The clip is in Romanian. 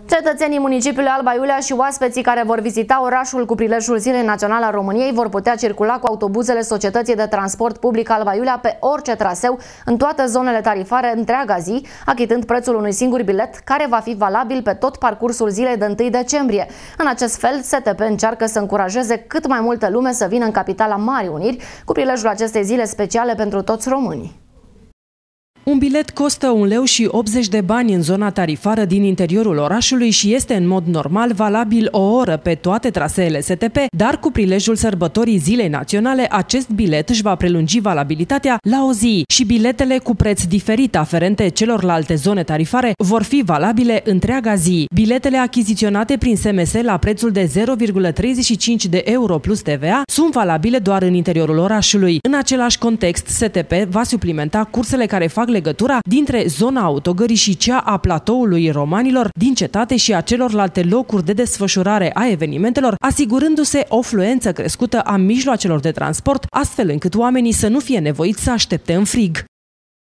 Cetățenii municipiului Alba Iulia și oaspeții care vor vizita orașul cu prilejul Zilei Naționale a României vor putea circula cu autobuzele Societății de Transport Public Alba Iulia pe orice traseu în toate zonele tarifare întreaga zi, achitând prețul unui singur bilet care va fi valabil pe tot parcursul zilei de 1 decembrie. În acest fel, STP încearcă să încurajeze cât mai multă lume să vină în capitala Marii Uniri cu prilejul acestei zile speciale pentru toți românii. Un bilet costă 1,80 lei în zona tarifară din interiorul orașului și este în mod normal valabil o oră pe toate traseele STP, dar cu prilejul sărbătorii Zilei Naționale, acest bilet își va prelungi valabilitatea la o zi și biletele cu preț diferit aferente celorlalte zone tarifare vor fi valabile întreaga zi. Biletele achiziționate prin SMS la prețul de 0,35 de euro plus TVA sunt valabile doar în interiorul orașului. În același context, STP va suplimenta cursele care fac legătura dintre zona autogării și cea a platoului romanilor din cetate și a celorlalte locuri de desfășurare a evenimentelor, asigurându-se o fluență crescută a mijloacelor de transport, astfel încât oamenii să nu fie nevoiți să aștepte în frig.